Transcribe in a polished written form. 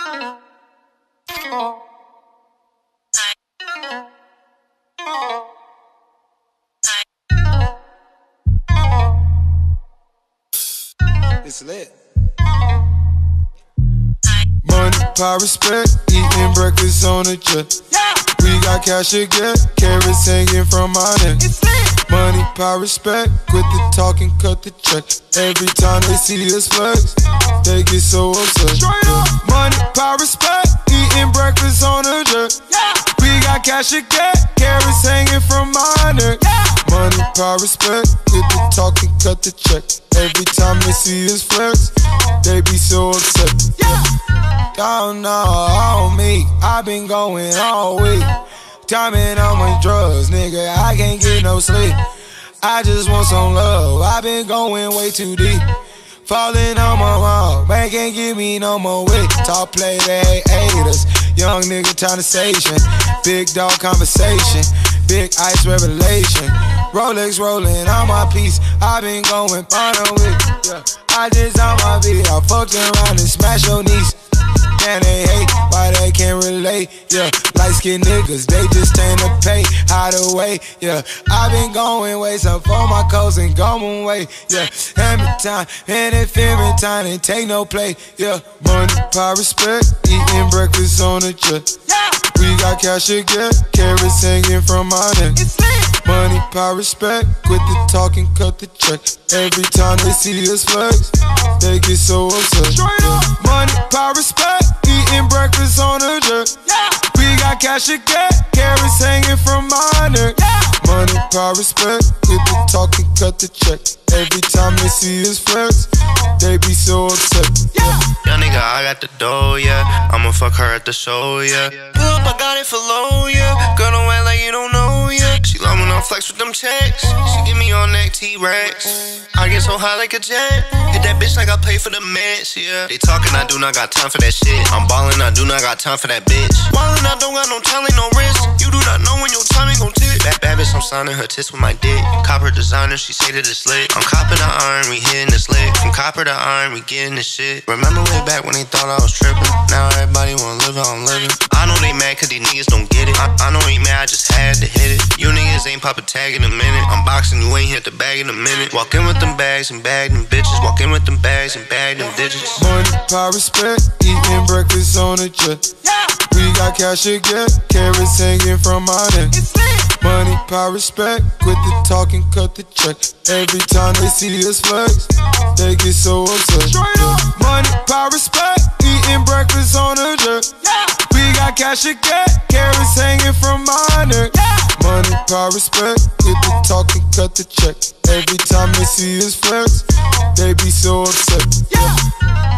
It's lit. Money, power, respect, eating breakfast on a jet. We got cash to get, carrots hanging from my neck. Money, power, respect, quit the talking, cut the check. Every time they see us flex, they get so upset. Money, power, respect, eating breakfast on a jet. We got cash to get, carrots hanging from my neck. Money, power, respect, quit the talking, cut the check. Every time they see us flex, they be so upset. Don't know on me, I been going all week. Timing on my drugs, nigga, I can't get no sleep. I just want some love, I been going way too deep. Falling on my mom, man can't give me no more weight. Top play, they hate us. Young nigga conversation, big dog conversation, big ice revelation. Rolex rolling on my piece, I been going final with, yeah. I just on my beat, I fucked around and smash your niece. Man, they hate, why they can't relate, yeah. Light-skinned niggas, they just tend to pay, hide away, yeah. I been going way, some for my coats and going way, yeah. Every time, and if every time, they take no play, yeah. Money, power, respect, eating breakfast on a jet. We got cash to get, carrots hanging from my neck. Money, power, respect, quit the talking, cut the check. Every time they see us flex, they get so upset. Money, power, respect, eating breakfast on a jet. We got cash to get, carrots hanging from my neck. Money, power, respect, quit the talking, cut the check. Every time they see us flex, they be so upset. Young nigga, I got the dough, yeah. I'ma fuck her at the show, yeah. Pull up, I got it for low, yeah. Girl, don't act like you don't know, yeah. She love when I flex with them checks. She give me on that T-Rex. I get so high like a jet. Hit that bitch like I pay for the meds, yeah. They talking, I do not got time for that shit. I'm ballin', I do not got time for that bitch. Ballin', I don't got no talent, no risk. You do not know when your timing gon' tick. Bad bitch, I'm signing her tits with my dick. Copper designer, she say that it's lit. I'm copping the iron, we hitting this lick. From copper to iron, we getting this shit. Remember way back when they thought I was trippin'. Now everybody wanna live how I'm living. I know they mad cause these niggas don't get it. I know he mad, I just had to hit it. You niggas ain't pop a tag in a minute. I'm boxing, you ain't hit the bag in a minute. Walk in with them bags and bag them bitches. Walk in with them bags and bag them digits. Money, power, respect, eating breakfast on a jet. We got cash to get, carrots hanging from my neck. Money, power, respect, quit the talking, cut the check. Every time they see us flex, they get so upset. Money, power, respect, eating breakfast on a jet. We got cash to get, carrots hanging from my neck. Money, power, respect, quit the talking, cut the check. Every time they see us flex, they be so upset.